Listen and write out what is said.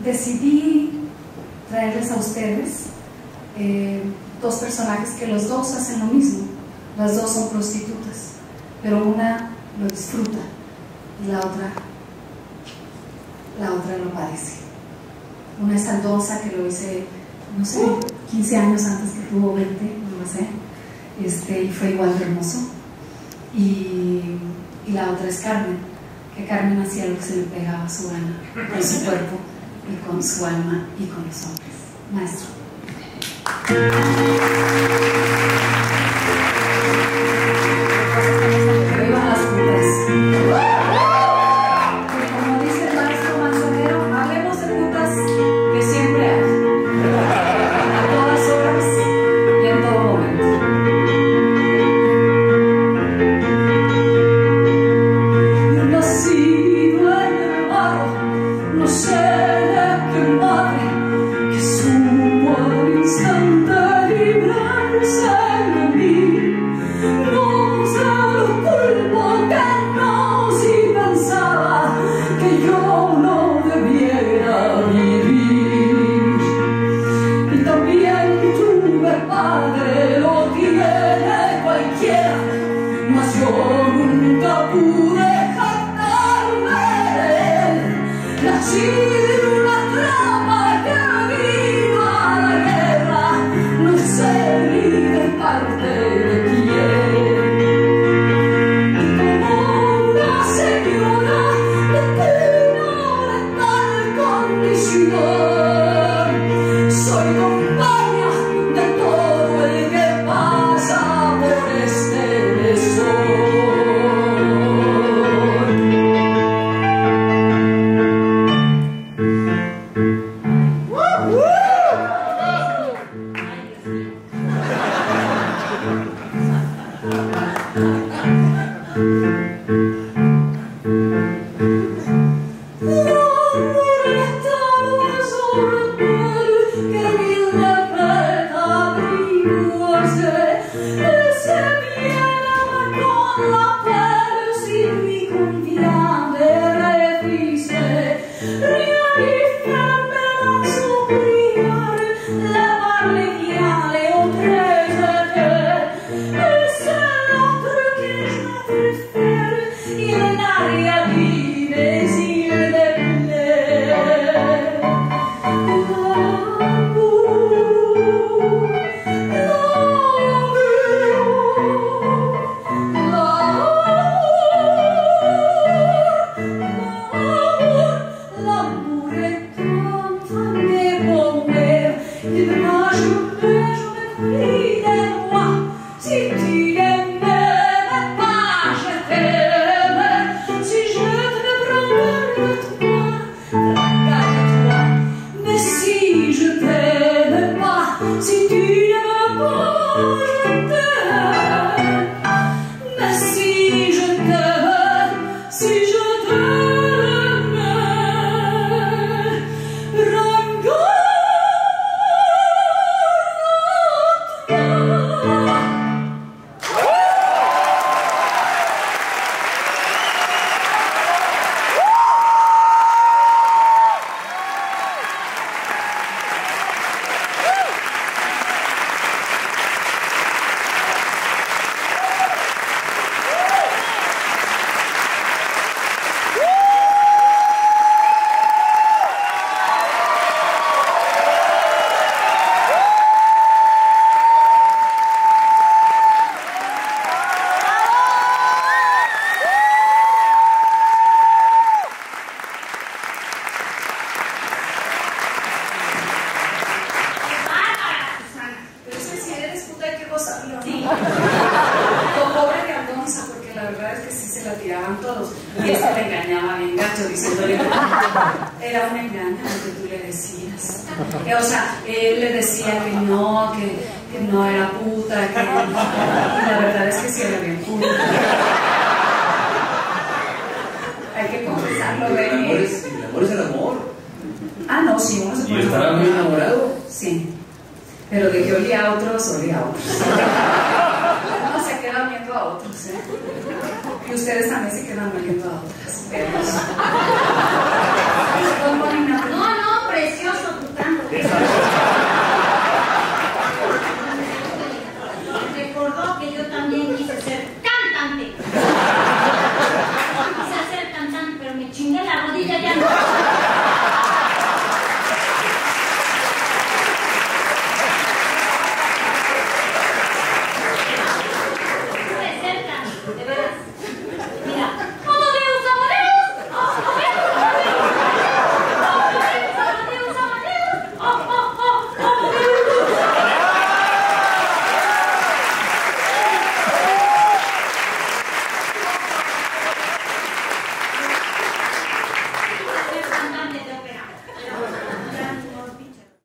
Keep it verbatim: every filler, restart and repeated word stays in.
decidí traerles a ustedes eh, dos personajes que los dos hacen lo mismo. Las dos son prostitutas, pero una lo disfruta y la otra, la otra lo padece. Una es Aldonza, que lo hice, no sé, quince años antes que tuvo veinte, no lo sé, este, y fue igual de hermoso. Y, y la otra es Carmen, que Carmen hacía lo que se le pegaba a su gana, con su cuerpo y con su alma y con los hombres. Maestro. Arriba las putas. Como dice el maestro Manzanero, hablemos de putas que siempre hay, a todas horas y en todo momento. Yo he nacido en el barro, no sé de qué madre, que supo al instante librarse de mí. No se lo culpo que no, si pensaba que yo no debiera vivir. Y también tuve padre, lo tiene cualquiera, mas yo nunca pude jactarme de él. Nací de una trama que vino a la guerra, no sé ni de parte de quién. Y como una señora declino de tal condición, soy compañía de todo el que pasa por este mesón. Era un engaño lo que tú le decías. O sea, él le decía que no, que, que no era puta, que... Y la verdad es que sí era bien puta. Hay que confesarlo, ¿ven? El amor es el amor. Es el amor. Ah, no, sí, uno se ¿Y puede estaba muy enamorado? Sí. Pero de que olía a otros, olía a otros. Uno se queda viendo a otros, ¿eh? Y ustedes también se quedan oliendo a otras. Pero...